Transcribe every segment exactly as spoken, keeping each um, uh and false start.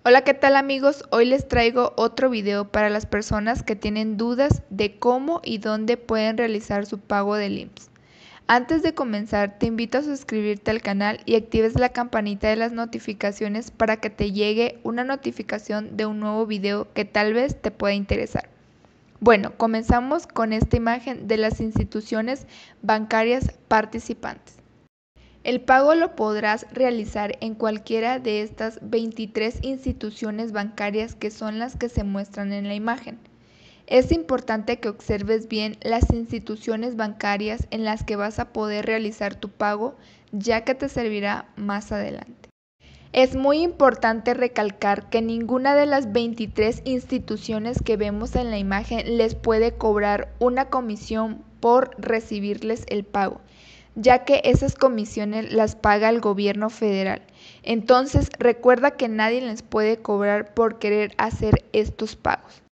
Hola, ¿qué tal amigos? Hoy les traigo otro video para las personas que tienen dudas de cómo y dónde pueden realizar su pago del I M S S. Antes de comenzar, te invito a suscribirte al canal y actives la campanita de las notificaciones para que te llegue una notificación de un nuevo video que tal vez te pueda interesar. Bueno, comenzamos con esta imagen de las instituciones bancarias participantes. El pago lo podrás realizar en cualquiera de estas veintitrés instituciones bancarias que son las que se muestran en la imagen. Es importante que observes bien las instituciones bancarias en las que vas a poder realizar tu pago, ya que te servirá más adelante. Es muy importante recalcar que ninguna de las veintitrés instituciones que vemos en la imagen les puede cobrar una comisión por recibirles el pago, ya que esas comisiones las paga el gobierno federal. Entonces, recuerda que nadie les puede cobrar por querer hacer estos pagos.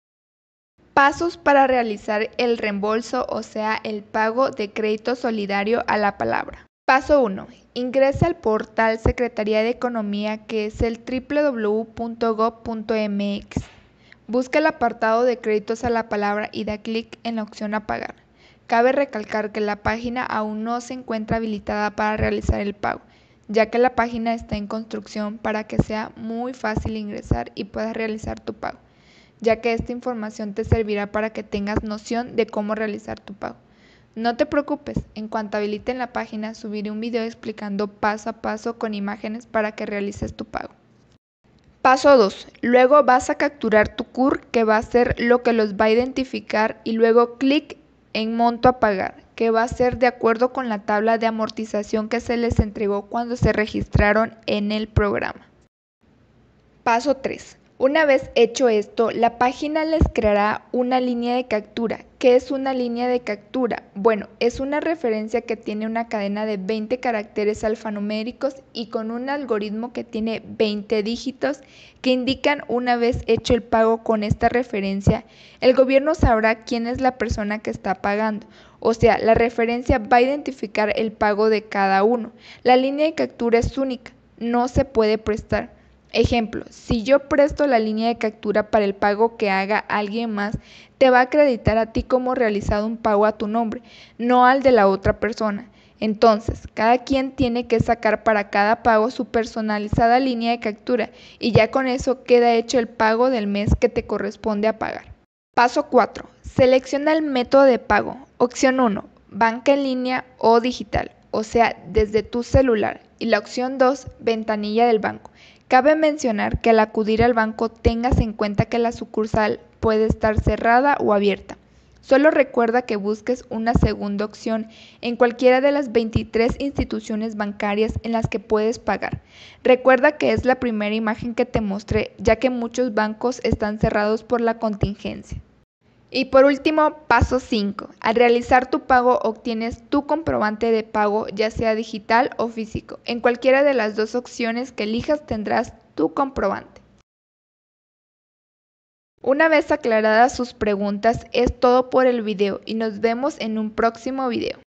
Pasos para realizar el reembolso, o sea, el pago de crédito solidario a la palabra. Paso uno. Ingresa al portal Secretaría de Economía, que es el doble u doble u doble u punto gob punto eme equis. Busca el apartado de créditos a la palabra y da clic en la opción a pagar. Cabe recalcar que la página aún no se encuentra habilitada para realizar el pago, ya que la página está en construcción para que sea muy fácil ingresar y puedas realizar tu pago, ya que esta información te servirá para que tengas noción de cómo realizar tu pago. No te preocupes, en cuanto habiliten la página subiré un video explicando paso a paso con imágenes para que realices tu pago. Paso dos. Luego vas a capturar tu C U R, que va a ser lo que los va a identificar, y luego clic en monto a pagar, que va a ser de acuerdo con la tabla de amortización que se les entregó cuando se registraron en el programa. Paso tres. Una vez hecho esto, la página les creará una línea de captura. ¿Qué es una línea de captura? Bueno, es una referencia que tiene una cadena de veinte caracteres alfanuméricos y con un algoritmo que tiene veinte dígitos que indican una vez hecho el pago con esta referencia, el gobierno sabrá quién es la persona que está pagando. O sea, la referencia va a identificar el pago de cada uno. La línea de captura es única, no se puede prestar. Ejemplo, si yo presto la línea de captura para el pago que haga alguien más, te va a acreditar a ti como realizado un pago a tu nombre, no al de la otra persona. Entonces, cada quien tiene que sacar para cada pago su personalizada línea de captura y ya con eso queda hecho el pago del mes que te corresponde a pagar. Paso cuatro. Selecciona el método de pago. Opción uno. Banca en línea o digital, o sea, desde tu celular. Y la opción dos. Ventanilla del banco. Cabe mencionar que al acudir al banco tengas en cuenta que la sucursal puede estar cerrada o abierta. Solo recuerda que busques una segunda opción en cualquiera de las veintitrés instituciones bancarias en las que puedes pagar. Recuerda que es la primera imagen que te mostré, ya que muchos bancos están cerrados por la contingencia. Y por último, paso cinco. Al realizar tu pago obtienes tu comprobante de pago, ya sea digital o físico. En cualquiera de las dos opciones que elijas tendrás tu comprobante. Una vez aclaradas sus preguntas, es todo por el video y nos vemos en un próximo video.